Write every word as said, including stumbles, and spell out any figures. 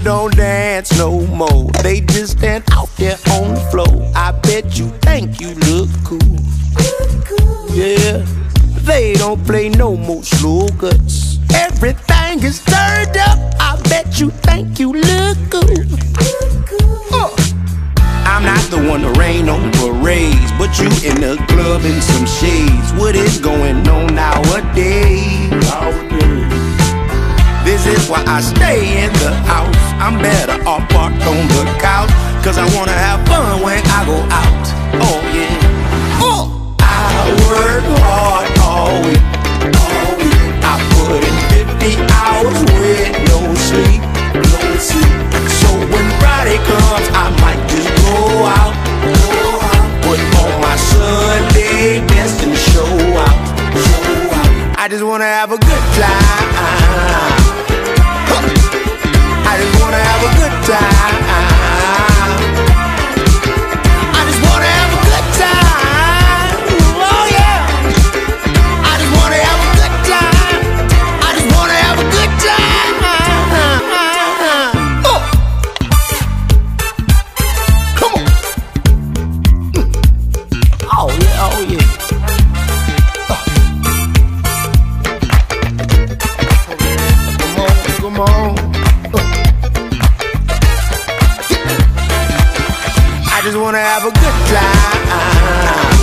don't dance no more. They just stand out there on the floor. I bet you think you look cool. Yeah, they don't play no more slow cuts. Everything is turned up. I bet you think you look good. Uh. I'm not the one to rain on parades, but you in the club in some shades. What is going on nowadays? This is why I stay in the house. I'm better off parked on the couch, cause I wanna have fun when I go out. Oh yeah. uh. I work hard all week, all week. I put in fifty hours with no sleep, no sleep. So when Friday comes, I might just go out, go out. Put on my Sunday best and show out, show out. I just wanna have a good time. I just wanna have a good time. I just wanna have a good time. Oh yeah. I just wanna have a good time. I just wanna have a good time. Oh. Come on. Oh yeah, oh yeah. Oh. Come on, come on. I just wanna have a good time.